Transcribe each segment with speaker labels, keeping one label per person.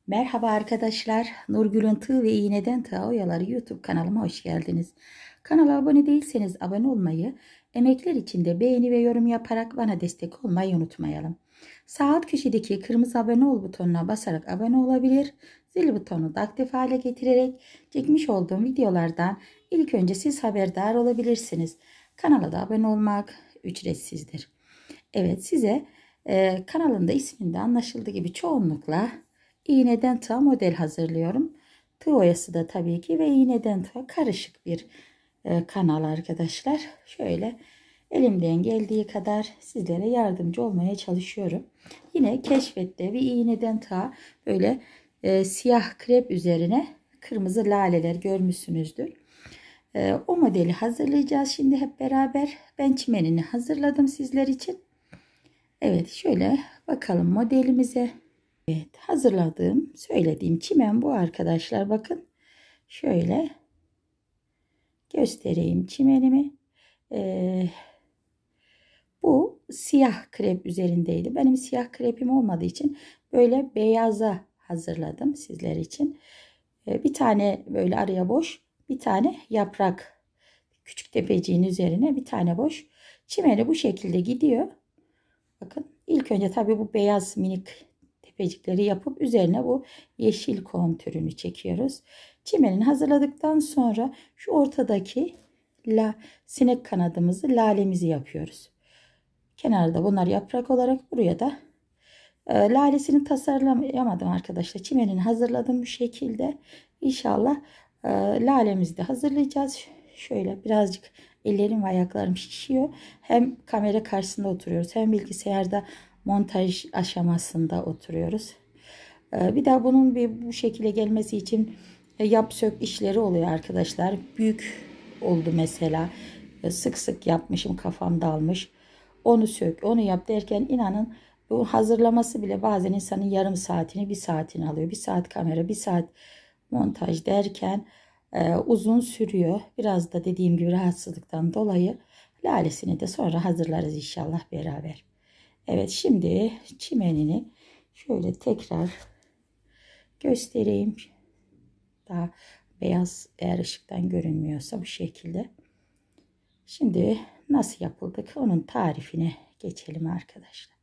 Speaker 1: Merhaba arkadaşlar. Nurgül'ün Tığ ve İğneden Tığa Oyaları YouTube kanalıma hoş geldiniz. Kanala abone değilseniz abone olmayı, emekler için de beğeni ve yorum yaparak bana destek olmayı unutmayalım. Sağ alt köşedeki kırmızı abone ol butonuna basarak abone olabilir, zil butonunu da aktif hale getirerek çekmiş olduğum videolardan ilk önce siz haberdar olabilirsiniz. Kanala da abone olmak ücretsizdir. Evet, size kanalında isminde anlaşıldığı gibi çoğunlukla iğneden tığa model hazırlıyorum. Tığ oyası da tabii ki ve iğneden tığa karışık bir kanal arkadaşlar. Şöyle elimden geldiği kadar sizlere yardımcı olmaya çalışıyorum. Yine keşfette ve iğneden tığa böyle siyah krep üzerine kırmızı laleler görmüşsünüzdür. O modeli hazırlayacağız şimdi hep beraber. Ben çimenini hazırladım sizler için. Evet, şöyle bakalım modelimize. Evet, hazırladığım, söylediğim çimen bu arkadaşlar. Bakın şöyle göstereyim çimenimi. Bu siyah krep üzerindeydi. Benim siyah krepim olmadığı için böyle beyaza hazırladım sizler için. Bir tane böyle araya boş, bir tane yaprak, küçük tepeciğin üzerine bir tane boş. Çimeni bu şekilde gidiyor. Bakın ilk önce tabii bu beyaz minik tepecikleri yapıp üzerine bu yeşil kontürünü çekiyoruz. Çimenini hazırladıktan sonra şu ortadaki sinek kanadımızı, lalemizi yapıyoruz. Kenarda bunlar yaprak olarak, buraya da lalesini tasarlayamadım arkadaşlar. Çimenini hazırladım bu şekilde. İnşallah lalemizi de hazırlayacağız. Şöyle birazcık ellerim ve ayaklarım şişiyor. Hem kamera karşısında oturuyoruz hem bilgisayarda montaj aşamasında oturuyoruz. Bir daha bunun bu şekilde gelmesi için yap sök işleri oluyor arkadaşlar. Büyük oldu mesela. Sık sık yapmışım, kafam dalmış. Onu sök, onu yap derken inanın bu hazırlaması bile bazen insanın yarım saatini, bir saatini alıyor. Bir saat kamera, bir saat montaj derken uzun sürüyor. Biraz da dediğim gibi rahatsızlıktan dolayı lalesini de sonra hazırlarız inşallah beraber. Evet, şimdi çimenini şöyle tekrar göstereyim. Daha beyaz, eğer ışıktan görünmüyorsa bu şekilde. Şimdi nasıl yapıldık onun tarifine geçelim arkadaşlar.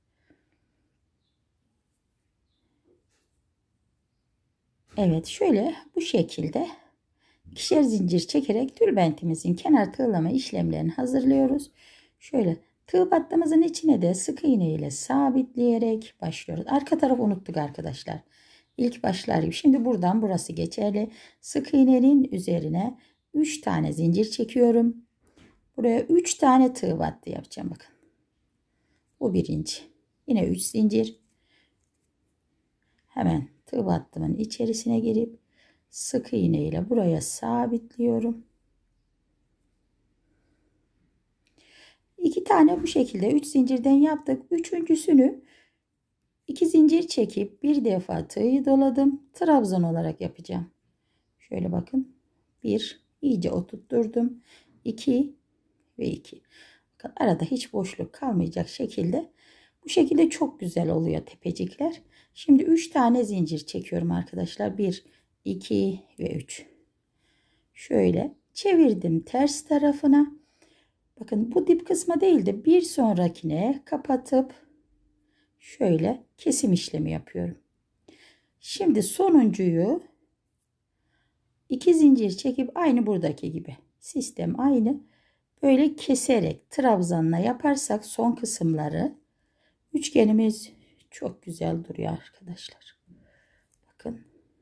Speaker 1: Evet, şöyle bu şekilde ikişer zincir çekerek tülbentimizin kenar tığlama işlemlerini hazırlıyoruz. Şöyle tığ battığımızın içine de sık iğne ile sabitleyerek başlıyoruz. Arka tarafı unuttuk arkadaşlar. İlk başlar gibi. Şimdi buradan burası geçerli. Sık iğnenin üzerine 3 tane zincir çekiyorum. Buraya 3 tane tığ battı yapacağım bakın. Bu birinci. Yine 3 zincir. Hemen tığ battımın içerisine girip sık iğne ile buraya sabitliyorum. 2 tane bu şekilde 3 zincirden yaptık. Üçüncüsünü 2 zincir çekip bir defa tığı doladım. Trabzan olarak yapacağım. Şöyle bakın. 1 iyice oturtturdum. 2 ve 2. Bakın arada hiç boşluk kalmayacak şekilde. Bu şekilde çok güzel oluyor tepecikler. Şimdi 3 tane zincir çekiyorum arkadaşlar. 1, 2 ve 3. Şöyle çevirdim ters tarafına. Bakın bu dip kısmı değil de bir sonrakine kapatıp şöyle kesim işlemi yapıyorum. Şimdi sonuncuyu 2 zincir çekip aynı buradaki gibi sistem aynı. Böyle keserek trabzanla yaparsak son kısımları üçgenimiz çok güzel duruyor arkadaşlar. Bakın.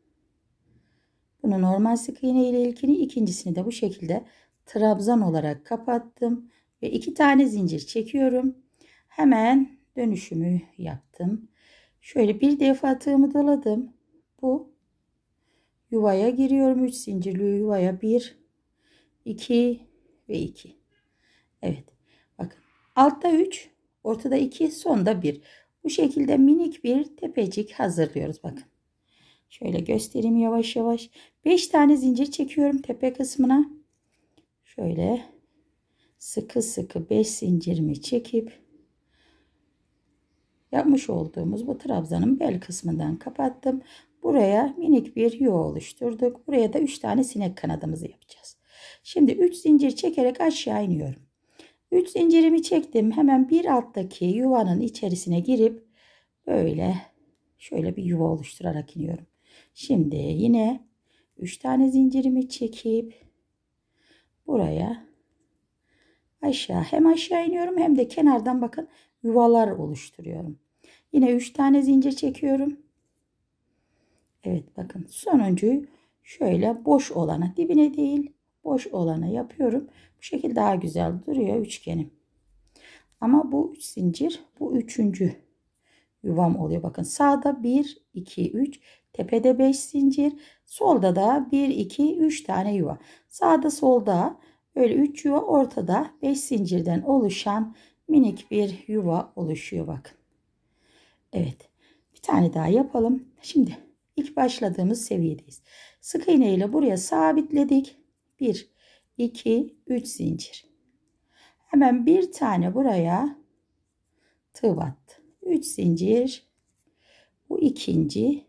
Speaker 1: Bunu normal sık iğne ile ilkini, ikincisini de bu şekilde trabzan olarak kapattım ve 2 tane zincir çekiyorum. Hemen dönüşümü yaptım. Şöyle bir defa tığımı doladım. Bu yuvaya giriyorum. 3 zincirli yuvaya 1, 2 ve 2. Evet. Bakın. Altta 3, ortada 2, sonda 1. Bu şekilde minik bir tepecik hazırlıyoruz. Bakın. Şöyle göstereyim yavaş yavaş. 5 tane zincir çekiyorum tepe kısmına. Şöyle sıkı sıkı 5 zincirimi çekip yapmış olduğumuz bu trabzanın bel kısmından kapattım. Buraya minik bir yuva oluşturduk. Buraya da 3 tane sinek kanadımızı yapacağız. Şimdi 3 zincir çekerek aşağı iniyorum. 3 zincirimi çektim. Hemen bir alttaki yuvanın içerisine girip böyle şöyle bir yuva oluşturarak iniyorum. Şimdi yine 3 tane zincirimi çekip buraya hem aşağı iniyorum hem de kenardan bakın yuvalar oluşturuyorum. Yine 3 tane zincir çekiyorum. Evet bakın sonuncuyu şöyle boş olana, dibine değil boş olana yapıyorum. Bu şekilde daha güzel duruyor üçgenim. Ama bu 3 zincir, bu üçüncü yuvam oluyor. Bakın sağda 1, 2, 3, tepede 5 zincir, solda da 1, 2, 3 tane yuva. Sağda solda böyle 3 yuva, ortada 5 zincirden oluşan minik bir yuva oluşuyor bakın. Evet. Bir tane daha yapalım. Şimdi ilk başladığımız seviyedeyiz. Sık iğne ile buraya sabitledik. 1, 2, 3 zincir. Hemen bir tane buraya tığ battı. 3 zincir. Bu ikinci.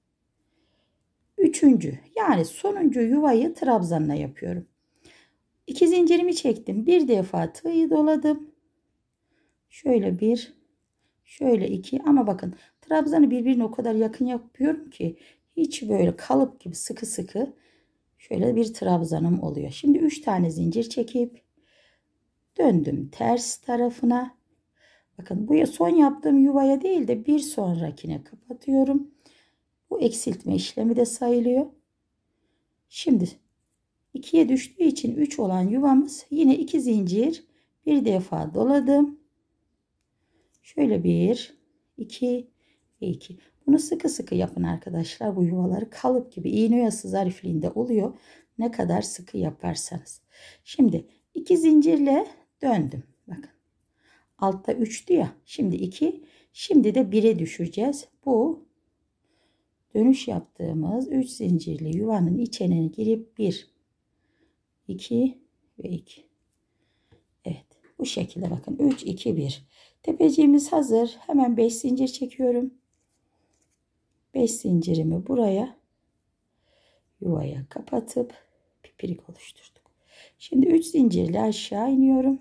Speaker 1: Üçüncü. Yani sonuncu yuvayı trabzanla yapıyorum. 2 zincirimi çektim. Bir defa tığı doladım. Şöyle bir. Şöyle 2. Ama bakın trabzanı birbirine o kadar yakın yapıyorum ki hiç böyle kalıp gibi sıkı sıkı şöyle bir trabzanım oluyor. Şimdi 3 tane zincir çekip döndüm ters tarafına. Bakın bu son yaptığım yuvaya değil de bir sonrakine kapatıyorum. Bu eksiltme işlemi de sayılıyor. Şimdi 2'ye düştüğü için 3 olan yuvamız, yine 2 zincir bir defa doladım. Şöyle 1, 2 ve 2. Bunu sıkı sıkı yapın arkadaşlar. Bu yuvaları kalıp gibi iğne oyası zarifliğinde oluyor. Ne kadar sıkı yaparsanız. Şimdi 2 zincirle döndüm. Bakın. Altta 3'tü ya. Şimdi 2. Şimdi de 1'e düşeceğiz. Bu dönüş yaptığımız 3 zincirli yuvanın içine girip 1, 2 ve 2. Evet. Bu şekilde bakın. 3, 2, 1. Tepeciğimiz hazır. Hemen 5 zincir çekiyorum. 5 zincirimi buraya yuvaya kapatıp pipirik oluşturduk. Şimdi 3 zincirle aşağı iniyorum.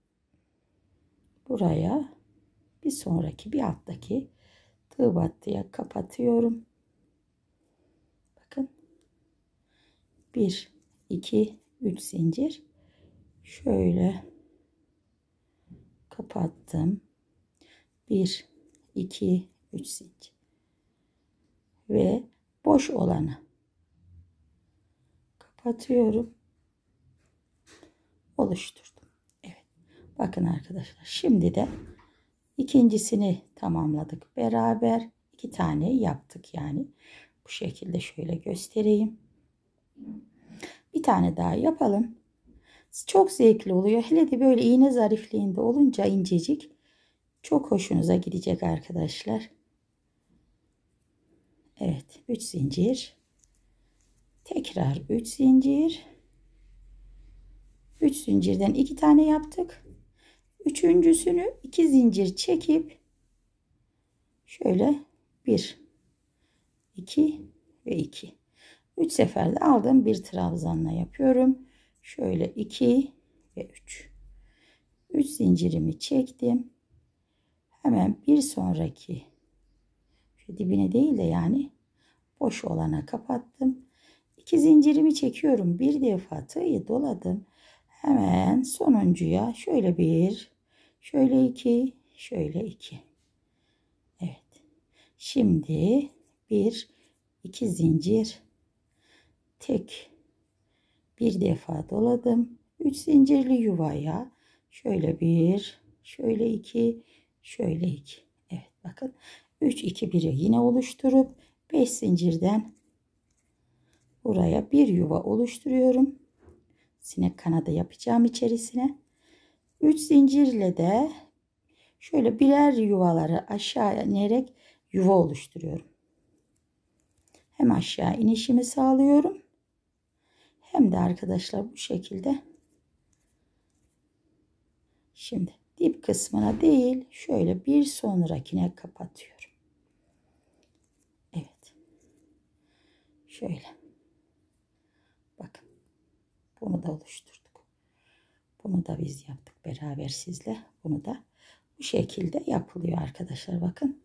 Speaker 1: Buraya bir sonraki bir alttaki tığ battıya kapatıyorum. Bakın 1, 2, 3 zincir şöyle kapattım. 1, 2, 3 zincir ve boş olanı kapatıyorum, oluşturdum. Evet bakın arkadaşlar, şimdi de ikincisini tamamladık beraber. 2 tane yaptık yani. Bu şekilde şöyle göstereyim. Bir tane daha yapalım. Çok zevkli oluyor. Hele de böyle iğne zarifliğinde olunca incecik. Çok hoşunuza gidecek arkadaşlar. Evet. 3 zincir. Tekrar 3 zincir. 3 zincirden 2 tane yaptık. Üçüncüsünü 2 zincir çekip şöyle 1, 2 ve 2. 3 seferde aldım. Bir trabzanla yapıyorum. Şöyle 2 ve 3. 3 zincirimi çektim. Hemen bir sonraki şu dibine değil de yani boş olana kapattım. 2 zincirimi çekiyorum. Bir defa tığı doladım. Hemen sonuncuya şöyle 1, şöyle 2, şöyle 2. Evet. Şimdi 1, 2 zincir tek bir defa doladım. 3 zincirli yuvaya şöyle 1, şöyle 2, şöyle 2. Evet bakın 3, 2, 1'i yine oluşturup 5 zincirden buraya bir yuva oluşturuyorum. Sinek kanadı yapacağım içerisine. 3 zincirle de şöyle birer yuvaları aşağı inerek yuva oluşturuyorum. Hem aşağı inişimi sağlıyorum, hem de arkadaşlar bu şekilde şimdi dip kısmına değil şöyle bir sonrakine kapatıyorum. Evet. Şöyle. Bakın. Bunu da oluşturduk. Bunu da biz yaptık beraber sizle. Bunu da bu şekilde yapılıyor arkadaşlar. Bakın.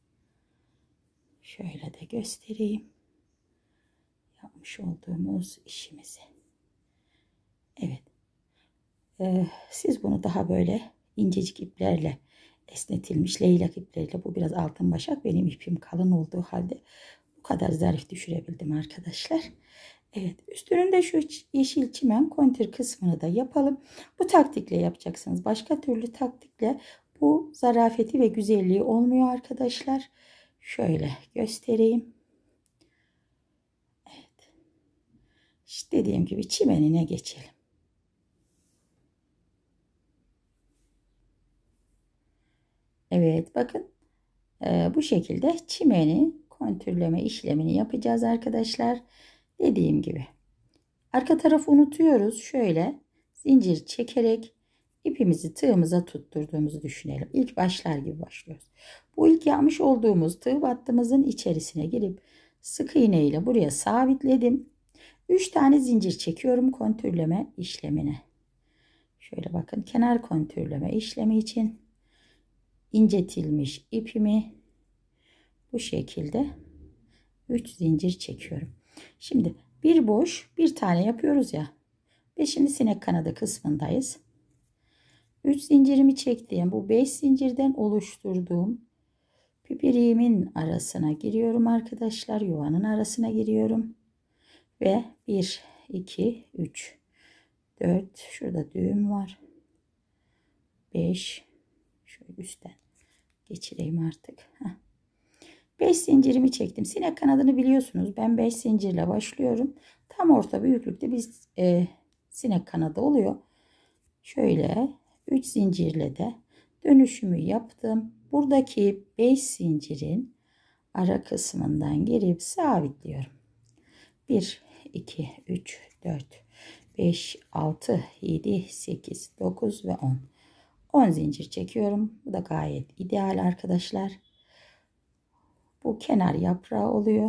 Speaker 1: Şöyle de göstereyim. Yapmış olduğumuz işimizi. Evet. Siz bunu daha böyle incecik iplerle, esnetilmiş leylak ipleriyle, bu biraz altın başak, benim ipim kalın olduğu halde bu kadar zarif düşürebildim arkadaşlar. Evet, üstünün de şu yeşil çimen kontür kısmını da yapalım. Bu taktikle yapacaksınız. Başka türlü taktikle bu zarafeti ve güzelliği olmuyor arkadaşlar. Şöyle göstereyim. Evet. İşte dediğim gibi çimenine geçelim. Evet, bakın bu şekilde çimeni kontürleme işlemini yapacağız arkadaşlar. Dediğim gibi arka tarafı unutuyoruz. Şöyle zincir çekerek ipimizi tığımıza tutturduğumuzu düşünelim. İlk başlar gibi başlıyoruz. Bu ilk yapmış olduğumuz tığ battığımızın içerisine girip sık iğne ile buraya sabitledim. 3 tane zincir çekiyorum kontürleme işlemine. Şöyle bakın, kenar kontürleme işlemi için incetilmiş ipimi bu şekilde 3 zincir çekiyorum. Şimdi bir boş bir tane yapıyoruz ya. Ve şimdi sinek kanadı kısmındayız. 3 zincirimi çektiğim bu 5 zincirden oluşturduğum pipiriğimin arasına giriyorum arkadaşlar. Yuvanın arasına giriyorum. Ve 1, 2, 3, 4, şurada düğüm var. 5, şöyle üstten geçireyim artık. 5 zincirimi çektim. Sinek kanadını biliyorsunuz. Ben 5 zincirle başlıyorum. Tam orta büyüklükte bir sinek kanadı oluyor. Şöyle 3 zincirle de dönüşümü yaptım. Buradaki 5 zincirin ara kısmından girip sabitliyorum. 1, 2, 3, 4, 5, 6, 7, 8, 9 ve 10. 10 zincir çekiyorum. Bu da gayet ideal arkadaşlar. Bu kenar yaprağı oluyor.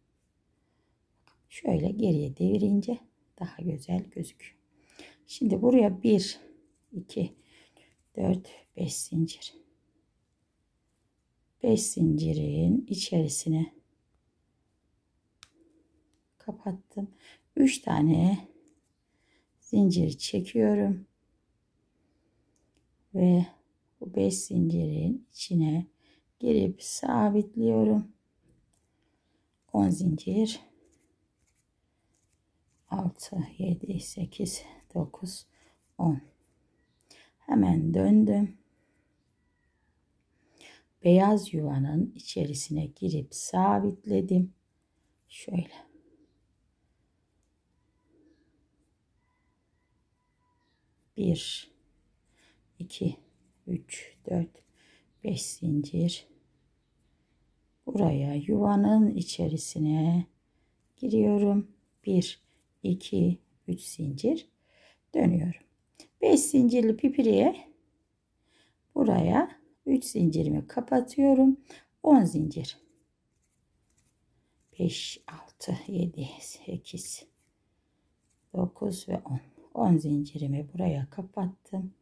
Speaker 1: Şöyle geriye devirince daha güzel gözüküyor. Şimdi buraya 1, 2, 4, 5 zincir. 5 zincirin içerisine kapattım. 3 tane zincir çekiyorum. Ve bu 5 zincirin içine girip sabitliyorum. 10 zincir. 6, 7, 8, 9, 10. Hemen döndüm. Beyaz yuvanın içerisine girip sabitledim. Şöyle. Bir, 2, 3, 4, 5 zincir. Buraya yuvanın içerisine giriyorum. 1, 2, 3 zincir. Dönüyorum. 5 zincirli pipiriye buraya 3 zincirimi kapatıyorum. 10 zincir. 5, 6, 7, 8, 9 ve 10. 10 zincirimi buraya kapattım.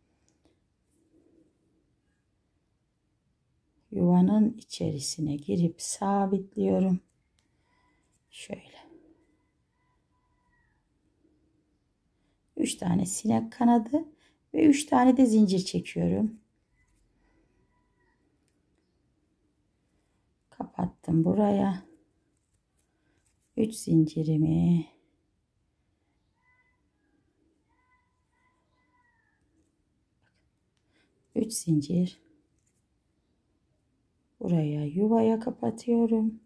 Speaker 1: Yuvanın içerisine girip sabitliyorum. Şöyle. 3 tane sinek kanadı ve 3 tane de zincir çekiyorum. Kapattım buraya. 3 zincirimi zincir buraya yuvaya kapatıyorum.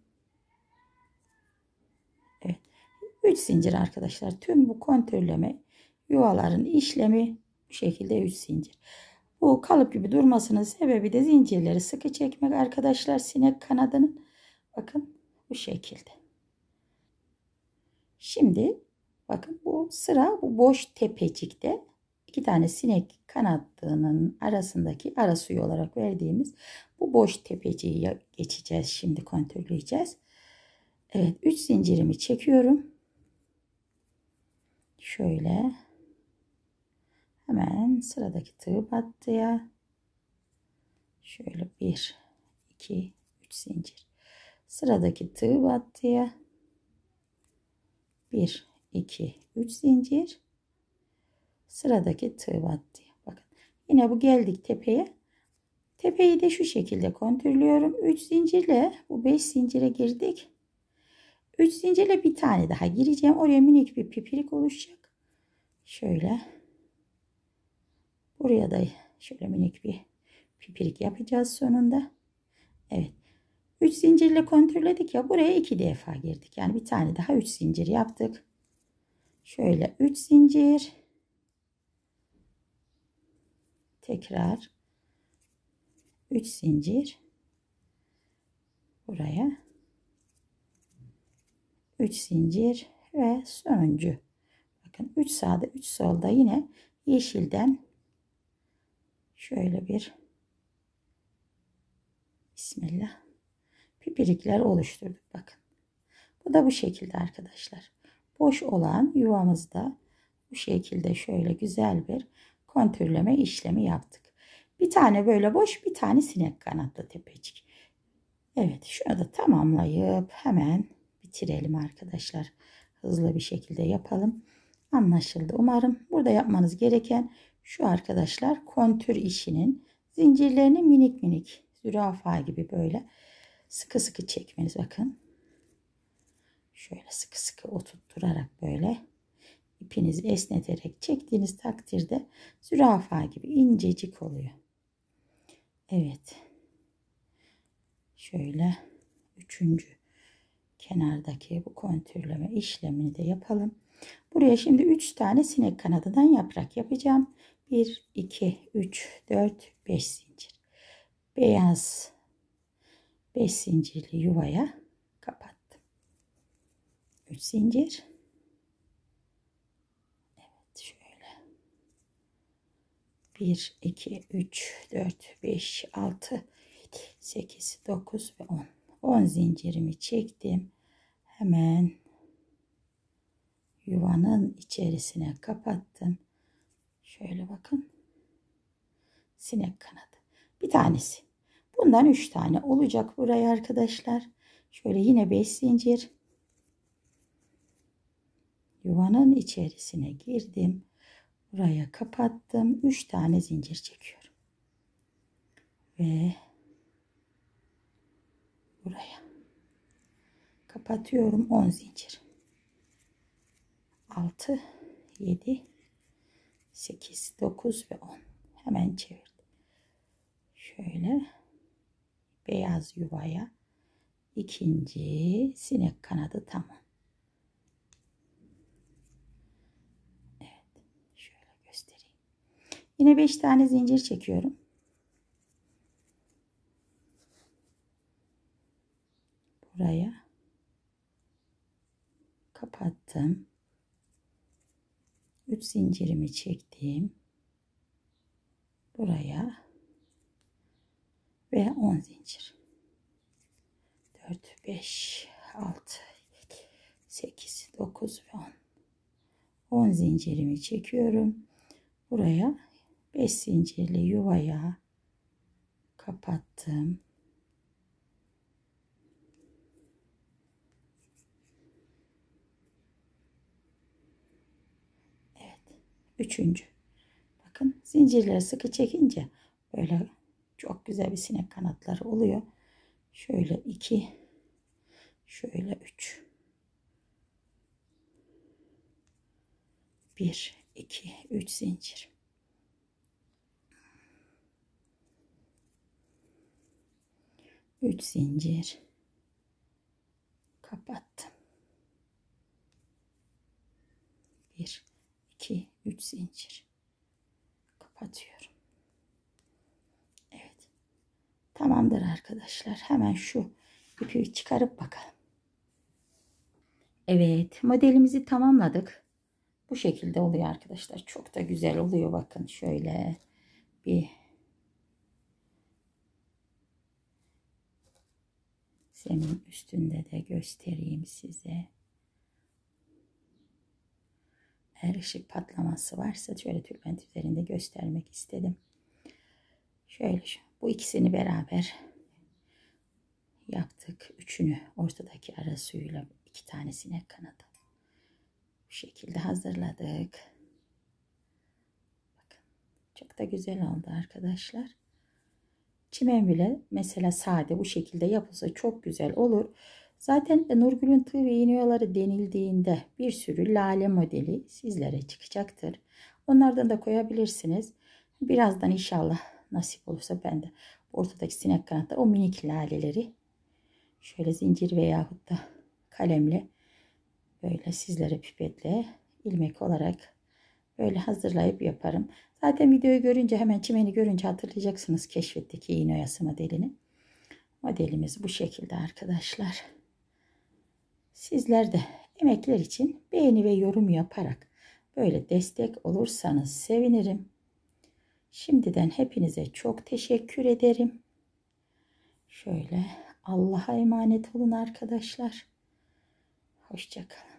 Speaker 1: Evet. 3 zincir arkadaşlar. Tüm bu kontürleme yuvaların işlemi bu şekilde 3 zincir. Bu kalıp gibi durmasının sebebi de zincirleri sıkı çekmek arkadaşlar. Sinek kanadının bakın bu şekilde. Şimdi bakın bu sıra bu boş tepecikte 2 tane sinek kanadının arasındaki ara suyu olarak verdiğimiz bu boş tepeciği geçeceğiz. Şimdi kontürleyeceğiz. Evet, 3 zincirimi çekiyorum. Şöyle hemen sıradaki tığ battıya şöyle 1 2 3 zincir, sıradaki tığ battıya 1 2 3 zincir, sıradaki tığ battıya. Bakın yine bu geldik tepeye. Tepeyi de şu şekilde kontürlüyorum. 3 zincirle bu 5 zincire girdik. 3 zincirle bir tane daha gireceğim. Oraya minik bir pipirik oluşacak. Şöyle. Buraya da şöyle minik bir pipirik yapacağız sonunda. Evet. 3 zincirle kontürledik ya. Buraya 2 defa girdik. Yani bir tane daha 3 zincir yaptık. Şöyle 3 zincir. Tekrar 3 zincir. Buraya 3 zincir ve sonuncu. Bakın 3 sağda 3 solda yine yeşilden şöyle bir bismillah pipirikler oluşturduk. Bakın bu da bu şekilde arkadaşlar. Boş olan yuvamızda bu şekilde şöyle güzel bir kontürleme işlemi yaptık. Bir tane böyle boş, bir tane sinek kanatlı tepecik. Evet, şunu da tamamlayıp hemen bitirelim arkadaşlar. Hızlı bir şekilde yapalım. Anlaşıldı umarım. Burada yapmanız gereken şu arkadaşlar, kontür işinin zincirlerini minik minik zürafa gibi böyle sıkı sıkı çekmeniz. Bakın şöyle sıkı sıkı oturtturarak böyle ipinizi esneterek çektiğiniz takdirde zürafa gibi incecik oluyor. Evet. Şöyle üçüncü kenardaki bu kontürleme işlemini de yapalım. Buraya şimdi 3 tane sinek kanadından yaprak yapacağım. 1 2 3 4 5 zincir. Beyaz 5 zincirli yuvaya kapattım. 3 zincir. Evet şöyle. 1 2 3 4 5 6 8 9 ve 10. 10 zincirimi çektim. Hemen yuvanın içerisine kapattım. Şöyle bakın. Sinek kanadı. Bir tanesi. Bundan 3 tane olacak buraya arkadaşlar. Şöyle yine 5 zincir. Yuvanın içerisine girdim. Buraya kapattım. 3 tane zincir çekiyorum. Ve buraya kapatıyorum. 10 zincir. 6 7 8 9 ve 10. Hemen çevirdim. Şöyle beyaz yuvaya ikinci sinek kanadı tamam. Evet. Şöyle göstereyim. Yine 5 tane zincir çekiyorum. Buraya kapattım. 3 zincirimi çektim. Buraya ve 10 zincir. 4 5 6 7 8 9 ve 10. 10 zincirimi çekiyorum. Buraya 5 zincirli yuvaya kapattım. Evet. Üçüncü. Bakın zincirleri sıkı çekince böyle çok güzel bir sinek kanatları oluyor. Şöyle 2, şöyle 3. 1 2 3 zincir. Üç zincir kapattım. 1 2 3 zincir kapatıyorum. Evet. Tamamdır arkadaşlar. Hemen şu ipi çıkarıp bakalım. Evet, modelimizi tamamladık. Bu şekilde oluyor arkadaşlar. Çok da güzel oluyor. Bakın şöyle bir Zemin üstünde de göstereyim size. Eğer ışık patlaması varsa şöyle tülbent üzerinde göstermek istedim. Şöyle bu ikisini beraber yaptık. Üçünü ortadaki ara suyuyla 2 tane sinek kanadı. Bu şekilde hazırladık. Bakın çok da güzel oldu arkadaşlar. Çimen bile mesela sade bu şekilde yapılsa çok güzel olur. Zaten Nurgül'ün tığ ve iğne oyaları denildiğinde bir sürü lale modeli sizlere çıkacaktır. Onlardan da koyabilirsiniz. Birazdan inşallah nasip olursa ben de ortadaki sinek kanatları, o minik laleleri şöyle zincir veyahut da kalemle böyle sizlere pipetle ilmek olarak böyle hazırlayıp yaparım. Zaten videoyu görünce hemen çimeni görünce hatırlayacaksınız Keşfet'teki iğne oyası modelini. Modelimiz bu şekilde arkadaşlar. Sizler de emekler için beğeni ve yorum yaparak böyle destek olursanız sevinirim. Şimdiden hepinize çok teşekkür ederim. Şöyle Allah'a emanet olun arkadaşlar. Hoşça kalın.